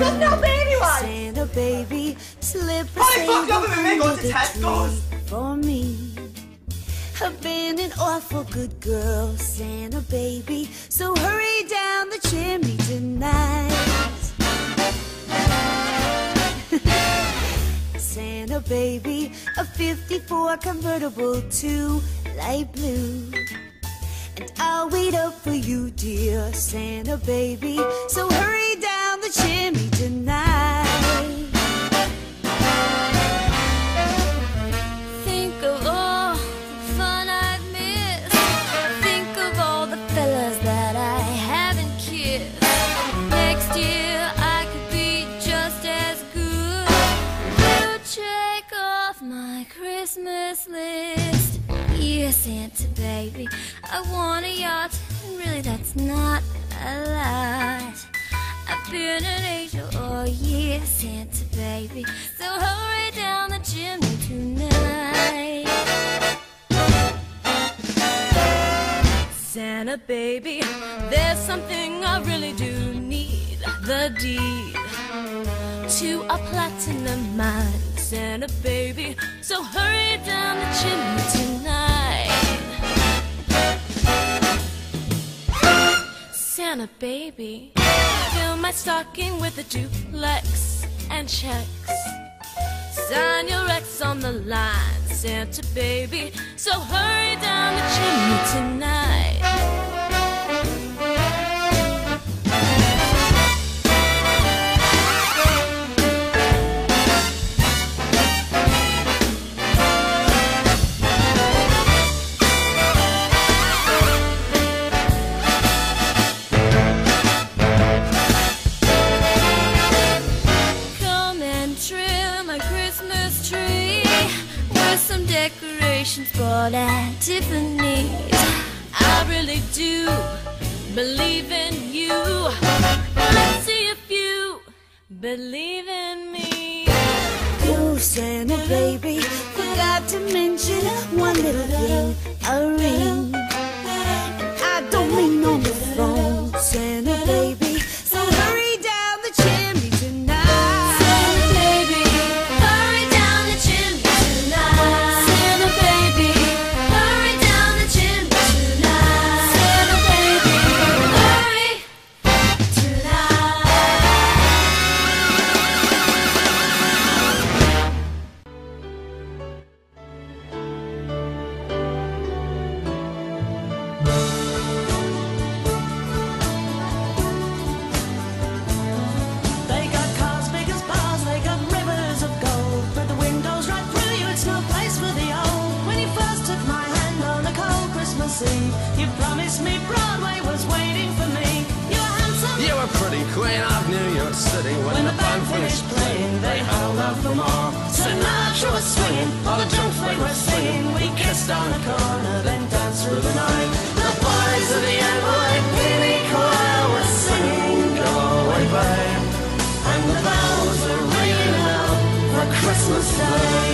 doesn't know baby wise. Santa baby, slip a Holy fuck, sable you're gonna make under us the Tesco's. tree for me. I've been an awful good girl, Santa baby, so hurry down the chimney tonight. Santa baby, a 54 convertible to light blue. And I'll wait up for you, dear Santa baby, so hurry down the chimney tonight. Think of all the fun I've missed. Think of all the fellas that I haven't kissed. Next year I could be just as good. You check off my Christmas list. Yeah, Santa baby, I want a yacht, and really that's not a lot. I've been an angel all year, Santa baby, so hurry down the chimney tonight. Santa baby, there's something I really do need, the deed to a platinum mine, Santa baby, so hurry down the chimney tonight. Santa baby, fill my stocking with a duplex and checks. Sign your ex on the line, Santa baby, so hurry down the chimney tonight. Decorations bought at Tiffany's. I really do believe in you. Let's see if you believe in me. Oh, Santa baby, forgot to mention one little thing, a ring. And I don't mean on the phone, Santa baby, so hurry down the chimney tonight. Santa baby, hurry down the chimney tonight. Santa baby, hurry down the chimney tonight. Santa baby, hurry tonight. They got cars big as bars, they got rivers of gold, but the windows right through you, it's no place for the old. When you first took my hand on a cold Christmas Eve, you promised me Broadway was waiting for me. You were handsome, You were pretty queen of New York City. when the band finished playing, they held out for more. Sinatra was swinging, all the junk they were singing. We kissed on the corner, then danced through the night. The boys of the NYPD choir were singing, "Go away, babe," and the bells are ringing out for Christmas Day.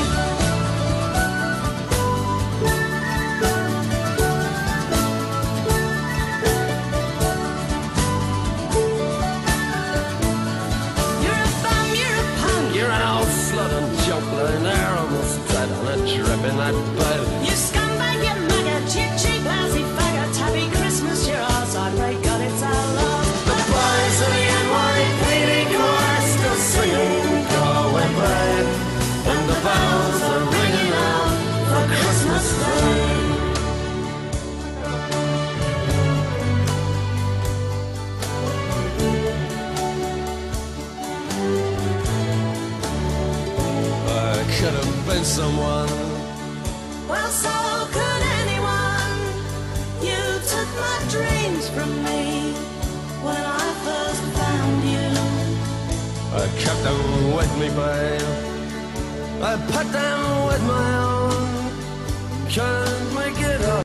You're a bum, you're a punk, You're an old slut and junk lying there almost dead on a drip in that bed. you scumbag, you maggot, cheap, cheap, lousy faggot. Happy Christmas, you're ours, I pray God it's our love. The boys of the NYPD choir still singing, "Go away, babe," and the bells are ringing out for Christmas Day. I could have been someone. Well, so could anyone. You took my dreams from me when I first found you. I kept them with me, babe. I put them with my own. Can't make it up.